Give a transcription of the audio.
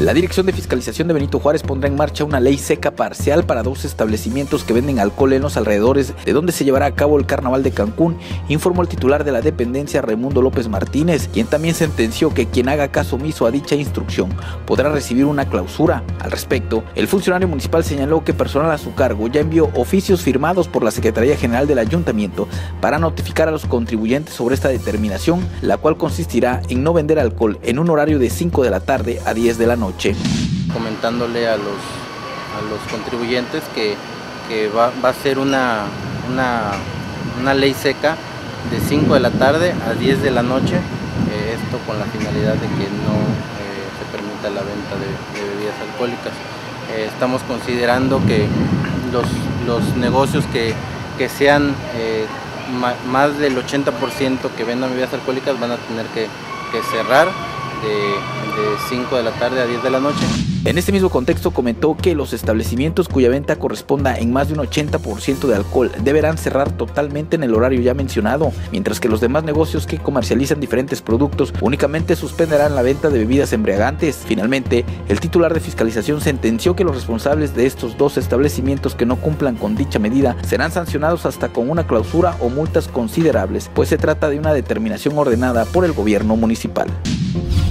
La Dirección de Fiscalización de Benito Juárez pondrá en marcha una ley seca parcial para 2 establecimientos que venden alcohol en los alrededores de donde se llevará a cabo el Carnaval de Cancún, informó el titular de la dependencia, Raimundo López Martínez, quien también sentenció que quien haga caso omiso a dicha instrucción podrá recibir una clausura. Al respecto, el funcionario municipal señaló que personal a su cargo ya envió oficios firmados por la Secretaría General del Ayuntamiento para notificar a los contribuyentes sobre esta determinación, la cual consistirá en no vender alcohol en un horario de 5 de la tarde a 10 de la noche. Comentándole a los contribuyentes que va a ser una ley seca de 5 de la tarde a 10 de la noche, esto con la finalidad de que no se permita la venta de bebidas alcohólicas. Estamos considerando que los negocios que sean más del 80% que vendan bebidas alcohólicas van a tener que cerrar de 5 de la tarde a 10 de la noche. En este mismo contexto comentó que los establecimientos cuya venta corresponda en más de un 80% de alcohol deberán cerrar totalmente en el horario ya mencionado, mientras que los demás negocios que comercializan diferentes productos únicamente suspenderán la venta de bebidas embriagantes. Finalmente, el titular de fiscalización sentenció que los responsables de estos 2 establecimientos que no cumplan con dicha medida serán sancionados hasta con una clausura o multas considerables, pues se trata de una determinación ordenada por el gobierno municipal.